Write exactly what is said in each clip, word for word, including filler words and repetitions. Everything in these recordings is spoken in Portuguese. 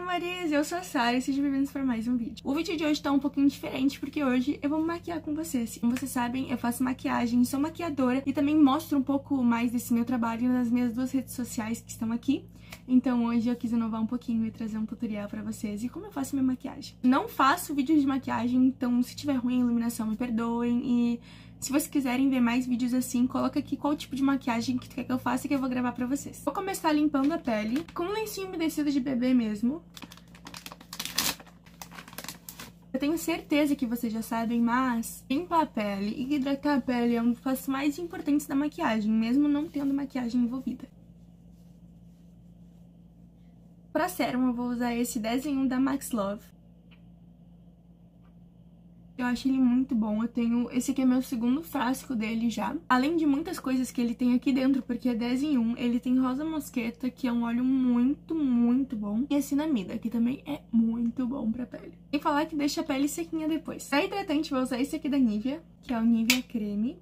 Maris, eu sou a Sara e sejam bem-vindos para mais um vídeo. O vídeo de hoje tá um pouquinho diferente porque hoje eu vou me maquiar com vocês. Como vocês sabem, eu faço maquiagem, sou maquiadora e também mostro um pouco mais desse meu trabalho nas minhas duas redes sociais que estão aqui. Então hoje eu quis inovar um pouquinho e trazer um tutorial pra vocês e como eu faço minha maquiagem. Não faço vídeos de maquiagem, então se tiver ruim a iluminação me perdoem e se vocês quiserem ver mais vídeos assim, coloca aqui qual tipo de maquiagem que tu quer que eu faça que eu vou gravar pra vocês. Vou começar limpando a pele com um lencinho umedecido de bebê mesmo. Eu tenho certeza que vocês já sabem, mas limpar a pele e hidratar a pele é um dos passos mais importantes da maquiagem, mesmo não tendo maquiagem envolvida. Pra sérum eu vou usar esse dez em um da Max Love. Eu acho ele muito bom, eu tenho... Esse aqui é meu segundo frasco dele já. Além de muitas coisas que ele tem aqui dentro, porque é dez em um, ele tem rosa mosqueta, que é um óleo muito, muito bom. E a cinamida, que também é muito bom pra pele. Sem falar que deixa a pele sequinha depois. Pra hidratante, vou usar esse aqui da Nivea, que é o Nivea Creme.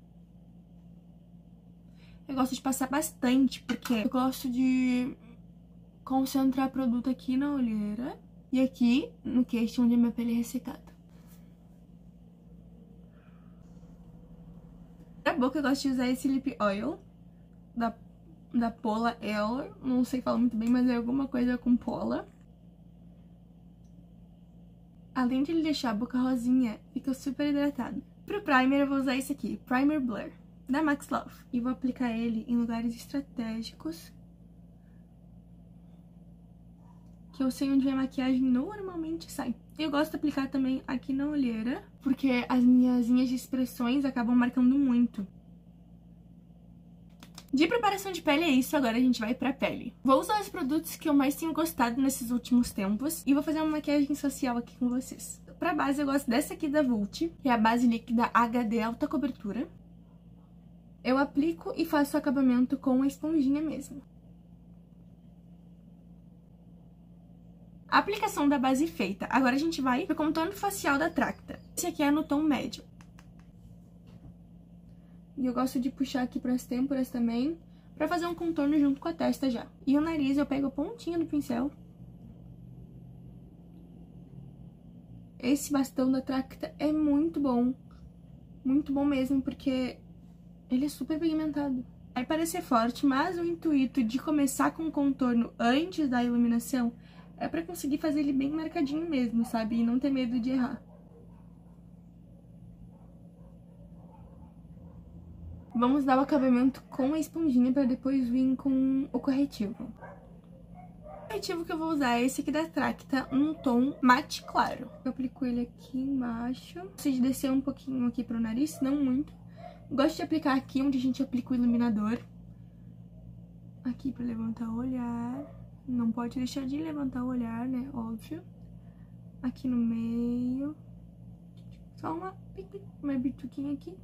Eu gosto de passar bastante, porque eu gosto de concentrar produto aqui na olheira e aqui no queixo, onde a minha pele é ressecada. Pra boca eu gosto de usar esse Lip Oil da, da Pola L. Não sei falar muito bem, mas é alguma coisa com Pola. Além de ele deixar a boca rosinha, fica super hidratado. Pro primer eu vou usar esse aqui, Primer Blur, da Max Love. E vou aplicar ele em lugares estratégicos, que eu sei onde a maquiagem normalmente sai. Eu gosto de aplicar também aqui na olheira, porque as minhas linhas de expressões acabam marcando muito. De preparação de pele é isso, agora a gente vai pra pele. Vou usar os produtos que eu mais tenho gostado nesses últimos tempos e vou fazer uma maquiagem social aqui com vocês. Pra base eu gosto dessa aqui da Vult, que é a base líquida H D Alta Cobertura. Eu aplico e faço o acabamento com a esponjinha mesmo. A aplicação da base feita. Agora a gente vai pro contorno facial da Tracta. Esse aqui é no tom médio. E eu gosto de puxar aqui pras têmporas também, pra fazer um contorno junto com a testa já. E o nariz eu pego a pontinha do pincel. Esse bastão da Tracta é muito bom. Muito bom mesmo, porque ele é super pigmentado. Vai parecer forte, mas o intuito de começar com o contorno antes da iluminação é pra conseguir fazer ele bem marcadinho mesmo, sabe? E não ter medo de errar. Vamos dar o acabamento com a esponjinha pra depois vir com o corretivo. O corretivo que eu vou usar é esse aqui da Tracta, um tom mate claro. Eu aplico ele aqui embaixo. Preciso descer um pouquinho aqui pro nariz, não muito. Gosto de aplicar aqui onde a gente aplica o iluminador. Aqui pra levantar o olhar. Não pode deixar de levantar o olhar, né? Óbvio. Aqui no meio. Só uma, uma bituquinha aqui.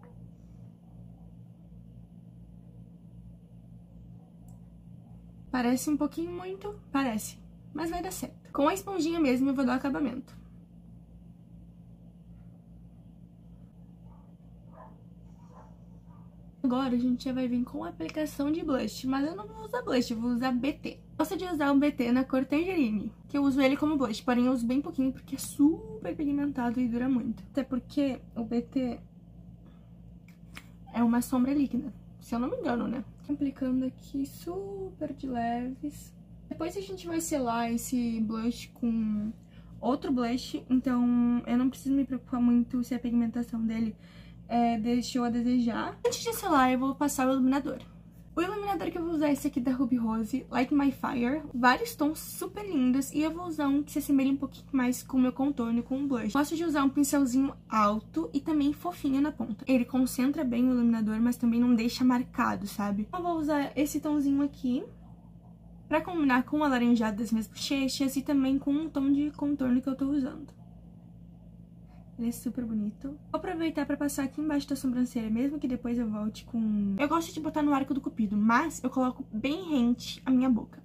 Parece um pouquinho muito? Parece. Mas vai dar certo. Com a esponjinha mesmo eu vou dar o acabamento. Agora a gente já vai vir com a aplicação de blush, mas eu não vou usar blush, eu vou usar B T. Gosto de usar um B T na cor Tangerine, que eu uso ele como blush, porém eu uso bem pouquinho porque é super pigmentado e dura muito. Até porque o B T é uma sombra líquida, se eu não me engano, né? Aplicando aqui super de leves. Depois a gente vai selar esse blush com outro blush, então eu não preciso me preocupar muito se a pigmentação dele É, deixou a desejar. Antes de selar, eu vou passar o iluminador. O iluminador que eu vou usar é esse aqui da Ruby Rose, Light My Fire. Vários tons super lindos. E eu vou usar um que se assemelha um pouquinho mais com o meu contorno, com o blush. Gosto de usar um pincelzinho alto e também fofinho na ponta. Ele concentra bem o iluminador, mas também não deixa marcado, sabe? Eu vou usar esse tomzinho aqui pra combinar com o alaranjado das minhas bochechas e também com um tom de contorno que eu tô usando. Ele é super bonito. Vou aproveitar pra passar aqui embaixo da sobrancelha, mesmo que depois eu volte com... Eu gosto de botar no arco do cupido, mas eu coloco bem rente a minha boca.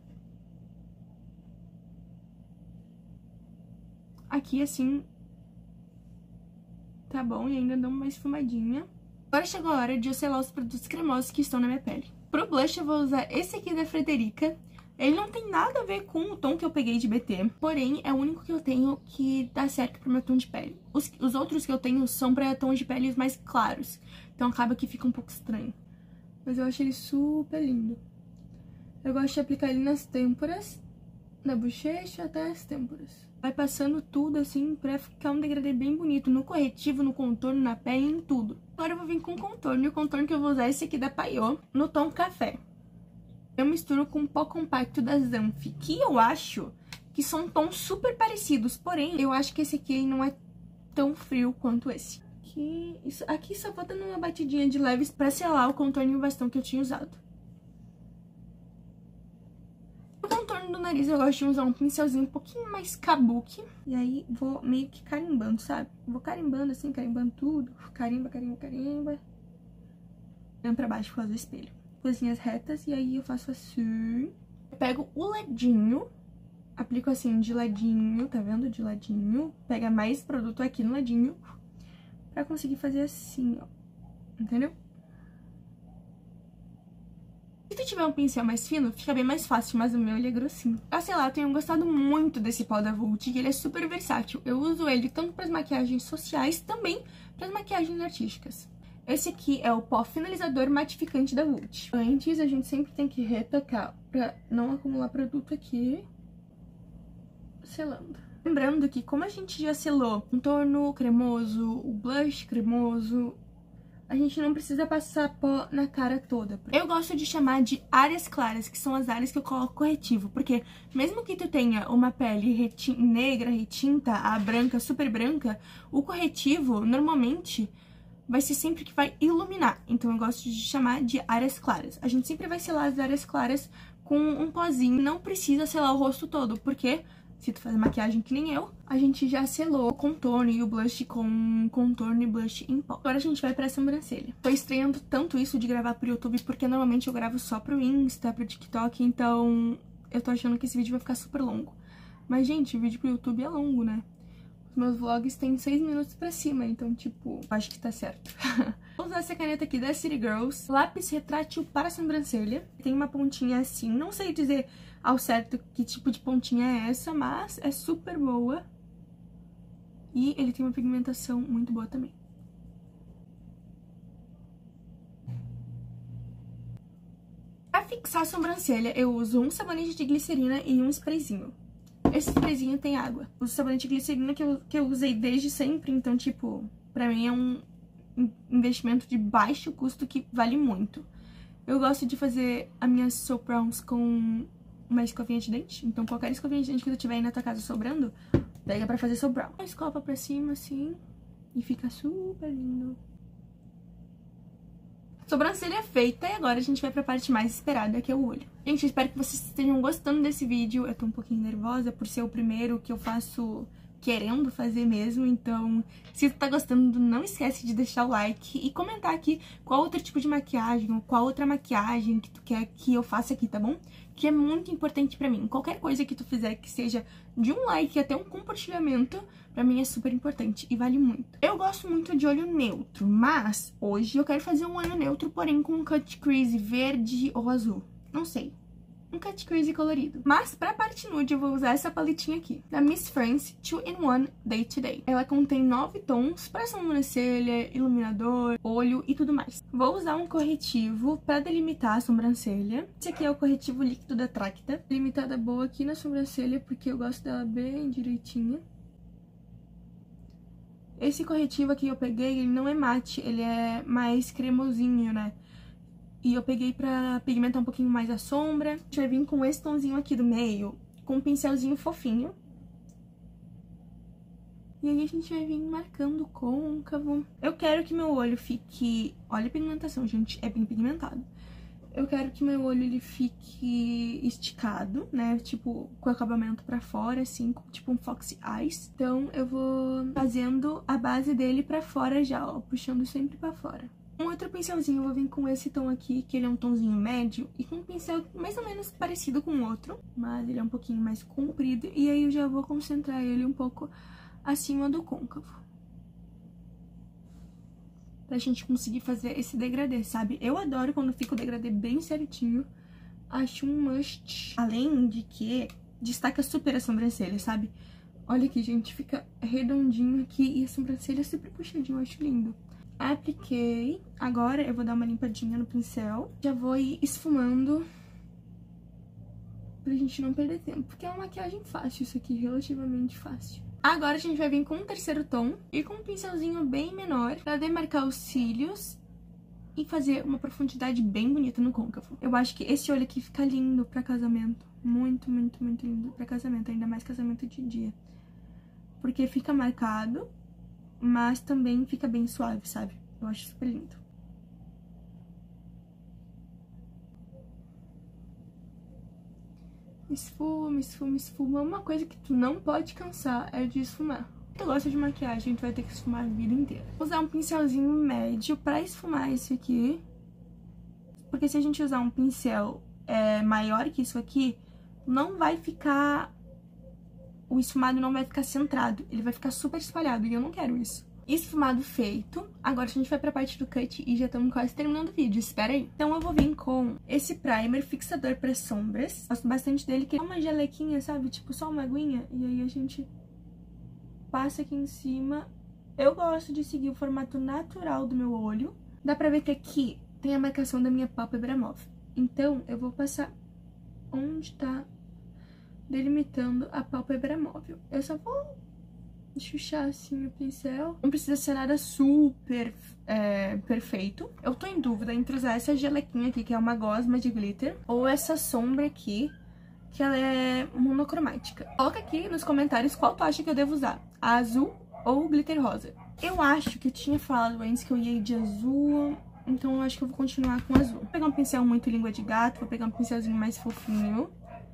Aqui, assim, tá bom, e ainda dou uma esfumadinha. Agora chegou a hora de eu selar os produtos cremosos que estão na minha pele. Pro blush eu vou usar esse aqui da Frederica. Ele não tem nada a ver com o tom que eu peguei de B T, porém é o único que eu tenho que dá certo pro meu tom de pele. Os, os outros que eu tenho são pra tons de pele mais claros, então acaba que fica um pouco estranho. Mas eu acho ele super lindo. Eu gosto de aplicar ele nas têmporas, na bochecha até as têmporas. Vai passando tudo assim pra ficar um degradê bem bonito, no corretivo, no contorno, na pele, em tudo. Agora eu vou vir com contorno, e o contorno que eu vou usar é esse aqui da Paiô, no tom café. Eu misturo com o pó compacto da Zanf, que eu acho que são tons super parecidos, porém, eu acho que esse aqui não é tão frio quanto esse. Aqui, isso, aqui só vou dando uma batidinha de leves pra selar o contorno e o bastão que eu tinha usado. No contorno do nariz eu gosto de usar um pincelzinho um pouquinho mais kabuki. E aí vou meio que carimbando, sabe? Vou carimbando assim, carimbando tudo. Carimba, carimba, carimba. Olhando pra baixo por causa do espelho. Coisinhas retas e aí eu faço assim. Eu pego o ladinho, aplico assim de ladinho, tá vendo? De ladinho. Pega mais produto aqui no ladinho pra conseguir fazer assim, ó. Entendeu? Se tu tiver um pincel mais fino, fica bem mais fácil, mas o meu ele é grossinho. Ah, sei lá, eu tenho gostado muito desse pó da Vult, e ele é super versátil. Eu uso ele tanto para as maquiagens sociais, também para as maquiagens artísticas. Esse aqui é o pó finalizador matificante da Vult. Antes, a gente sempre tem que retocar pra não acumular produto aqui, selando. Lembrando que como a gente já selou o contorno cremoso, o blush cremoso, a gente não precisa passar pó na cara toda. Eu gosto de chamar de áreas claras, que são as áreas que eu coloco corretivo, porque mesmo que tu tenha uma pele reti- negra, retinta, a branca, super branca, o corretivo, normalmente, vai ser sempre que vai iluminar. Então eu gosto de chamar de áreas claras. A gente sempre vai selar as áreas claras com um pozinho. Não precisa selar o rosto todo, porque se tu fazer maquiagem que nem eu, a gente já selou o contorno e o blush com contorno e blush em pó. Agora a gente vai pra sobrancelha. Tô estranhando tanto isso de gravar pro YouTube, porque normalmente eu gravo só pro Insta, pro TikTok, então eu tô achando que esse vídeo vai ficar super longo. Mas, gente, o vídeo pro YouTube é longo, né? Os meus vlogs têm seis minutos pra cima, então, tipo, acho que tá certo. Vou usar essa caneta aqui da City Girls, lápis retrátil para a sobrancelha. Tem uma pontinha assim, não sei dizer ao certo que tipo de pontinha é essa, mas é super boa. E ele tem uma pigmentação muito boa também. Pra fixar a sobrancelha, eu uso um sabonete de glicerina e um sprayzinho. Esse sprayzinho tem água. O sabonete de glicerina que eu, que eu usei desde sempre, então, tipo, pra mim é um investimento de baixo custo que vale muito. Eu gosto de fazer as minhas soap browns com uma escovinha de dente. Então, qualquer escovinha de dente que tu tiver aí na tua casa sobrando, pega pra fazer soap brown. Escova pra cima, assim, e fica super lindo. Sobrancelha é feita e agora a gente vai pra parte mais esperada, que é o olho. Gente, eu espero que vocês estejam gostando desse vídeo. Eu tô um pouquinho nervosa por ser o primeiro que eu faço querendo fazer mesmo, então se tu tá gostando, não esquece de deixar o like e comentar aqui qual outro tipo de maquiagem ou qual outra maquiagem que tu quer que eu faça aqui, tá bom? Que é muito importante pra mim. Qualquer coisa que tu fizer que seja de um like até um compartilhamento, pra mim é super importante e vale muito. Eu gosto muito de olho neutro, mas hoje eu quero fazer um olho neutro, porém com um cut crease verde ou azul. Não sei. Um cut crease colorido. Mas pra parte nude eu vou usar essa paletinha aqui, da Miss France two in one Day to Day. Ela contém nove tons pra sobrancelha, iluminador, olho e tudo mais. Vou usar um corretivo pra delimitar a sobrancelha. Esse aqui é o corretivo líquido da Tracta. Delimitada boa aqui na sobrancelha, porque eu gosto dela bem direitinha. Esse corretivo aqui eu peguei, ele não é mate, ele é mais cremosinho, né? E eu peguei pra pigmentar um pouquinho mais a sombra. A gente vai vir com esse tomzinho aqui do meio, com um pincelzinho fofinho. E aí a gente vai vir marcando côncavo. Eu quero que meu olho fique... Olha a pigmentação, gente, é bem pigmentado. Eu quero que meu olho ele fique esticado, né? Tipo, com o acabamento pra fora, assim, tipo um Foxy Eyes. Então eu vou fazendo a base dele pra fora já, ó, puxando sempre pra fora. Um outro pincelzinho eu vou vir com esse tom aqui, que ele é um tomzinho médio, e com um pincel mais ou menos parecido com o outro, mas ele é um pouquinho mais comprido, e aí eu já vou concentrar ele um pouco acima do côncavo. Pra gente conseguir fazer esse degradê, sabe? Eu adoro quando fica o degradê bem certinho, acho um must. Além de que destaca super a sobrancelha, sabe? Olha aqui, gente, fica redondinho aqui e a sobrancelha super puxadinha, eu acho lindo. Apliquei. Agora eu vou dar uma limpadinha no pincel. Já vou ir esfumando pra gente não perder tempo, porque é uma maquiagem fácil isso aqui, relativamente fácil. Agora a gente vai vir com um terceiro tom e com um pincelzinho bem menor pra demarcar os cílios e fazer uma profundidade bem bonita no côncavo. Eu acho que esse olho aqui fica lindo pra casamento. Muito, muito, muito lindo pra casamento, ainda mais casamento de dia. Porque fica marcado, mas também fica bem suave, sabe? Eu acho super lindo. Esfuma, esfuma, esfuma. Uma coisa que tu não pode cansar é de esfumar. Se tu gosta de maquiagem, tu vai ter que esfumar a vida inteira. Vou usar um pincelzinho médio pra esfumar esse aqui. Porque se a gente usar um pincel é, maior que isso aqui, não vai ficar... O esfumado não vai ficar centrado. Ele vai ficar super espalhado e eu não quero isso. Esfumado feito. Agora a gente vai pra parte do cut e já estamos quase terminando o vídeo, espera aí. Então eu vou vir com esse primer fixador para sombras. Gosto bastante dele, que é uma gelequinha, sabe? Tipo, só uma aguinha. E aí a gente passa aqui em cima. Eu gosto de seguir o formato natural do meu olho. Dá pra ver que aqui tem a marcação da minha pálpebra móvel. Então eu vou passar onde tá delimitando a pálpebra móvel. Eu só vou chuchar assim o pincel. Não precisa ser nada super é, perfeito. Eu tô em dúvida entre usar essa gelequinha aqui, que é uma gosma de glitter, ou essa sombra aqui, que ela é monocromática. Coloca aqui nos comentários qual tu acha que eu devo usar, a azul ou o glitter rosa. Eu acho que eu tinha falado antes que eu ia ir de azul, então eu acho que eu vou continuar com azul. Vou pegar um pincel muito língua de gato, vou pegar um pincelzinho mais fofinho.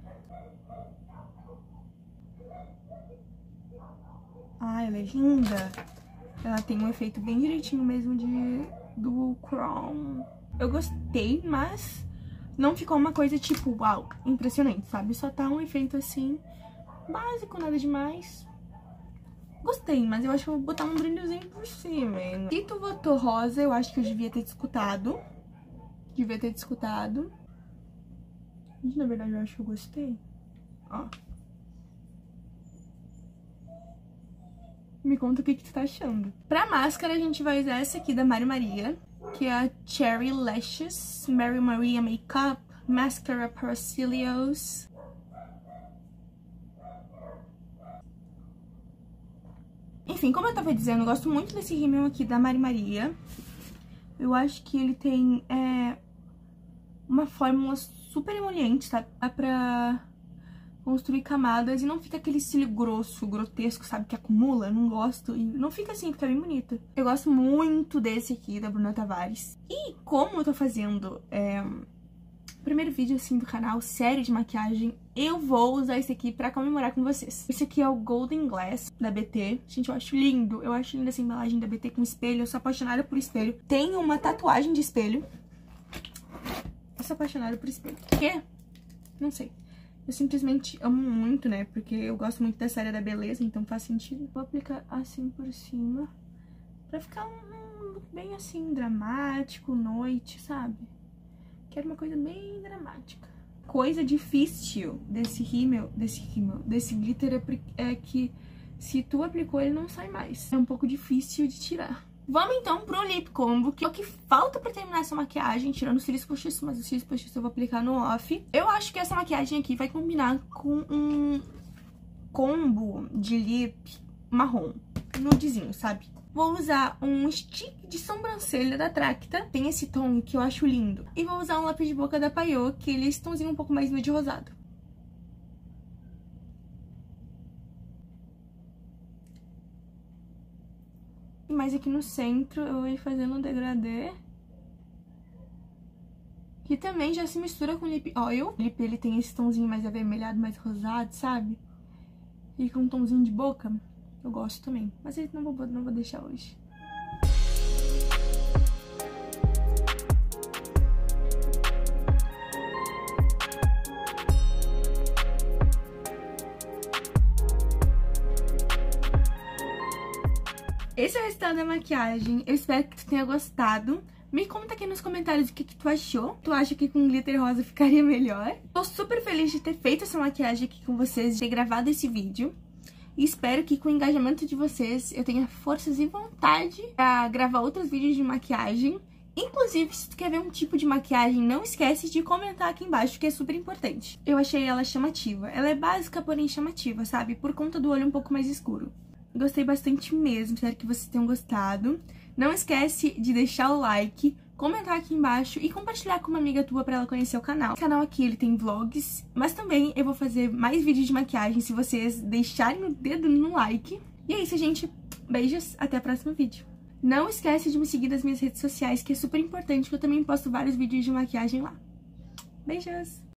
Ah, ela é linda. Ela tem um efeito bem direitinho mesmo de, do Chrome. Eu gostei, mas não ficou uma coisa tipo, uau, impressionante, sabe? Só tá um efeito assim, básico, nada demais. Gostei, mas eu acho que eu vou botar um brilhozinho por cima. Se tu votou rosa, eu acho que eu devia ter discutado. Devia ter discutado. Gente, na verdade, eu acho que eu gostei. Ó. Me conta o que, que tu tá achando. Pra máscara, a gente vai usar essa aqui da Mari Maria, que é a Cherry Lashes Mary Maria Makeup Mascara para Cílios. Enfim, como eu tava dizendo, eu gosto muito desse rímel aqui da Mari Maria. Eu acho que ele tem é, uma fórmula super emoliente, sabe? Dá pra construir camadas e não fica aquele cílio grosso, grotesco, sabe? Que acumula, não gosto. E não fica assim, fica bem bonito. Eu gosto muito desse aqui, da Bruna Tavares. E como eu tô fazendo é, o primeiro vídeo, assim, do canal, série de maquiagem, eu vou usar esse aqui pra comemorar com vocês. Esse aqui é o Golden Glass, da B T. Gente, eu acho lindo. Eu acho linda essa embalagem da B T com espelho. Eu sou apaixonada por espelho. Tenho uma tatuagem de espelho. Eu sou apaixonada por espelho. Por quê? Não sei. Eu simplesmente amo muito, né? Porque eu gosto muito dessa área da beleza, então faz sentido. Vou aplicar assim por cima, pra ficar um look bem assim, dramático, noite, sabe? Quero uma coisa bem dramática. Coisa difícil desse rímel, desse rímel, desse glitter é, é que se tu aplicou ele não sai mais. É um pouco difícil de tirar. Vamos então pro lip combo, que é o que falta pra terminar essa maquiagem, tirando os cílios postiços, mas os cílios postiços eu vou aplicar no off. Eu acho que essa maquiagem aqui vai combinar com um combo de lip marrom, nudezinho, sabe? Vou usar um stick de sobrancelha da Tracta, tem esse tom que eu acho lindo. E vou usar um lápis de boca da Payot, que ele é esse tomzinho um pouco mais nude rosado. Mas aqui no centro eu vou ir fazendo um degradê, que também já se mistura com o lip oil. O lip ele tem esse tomzinho mais avermelhado, mais rosado, sabe? E com um tomzinho de boca, eu gosto também. Mas esse não vou, não vou deixar hoje. Esse é o resultado da maquiagem. Eu espero que tu tenha gostado. Me conta aqui nos comentários o que, que tu achou. Tu acha que com glitter rosa ficaria melhor? Tô super feliz de ter feito essa maquiagem aqui com vocês, de ter gravado esse vídeo. E espero que com o engajamento de vocês eu tenha forças e vontade pra gravar outros vídeos de maquiagem. Inclusive, se tu quer ver um tipo de maquiagem, não esquece de comentar aqui embaixo, que é super importante. Eu achei ela chamativa. Ela é básica, porém chamativa, sabe? Por conta do olho um pouco mais escuro. Gostei bastante mesmo, espero que vocês tenham gostado. Não esquece de deixar o like, comentar aqui embaixo e compartilhar com uma amiga tua pra ela conhecer o canal. O canal aqui, ele tem vlogs, mas também eu vou fazer mais vídeos de maquiagem se vocês deixarem o dedo no like. E é isso, gente. Beijos, até o próximo vídeo. Não esquece de me seguir nas minhas redes sociais, que é super importante, que eu também posto vários vídeos de maquiagem lá. Beijos!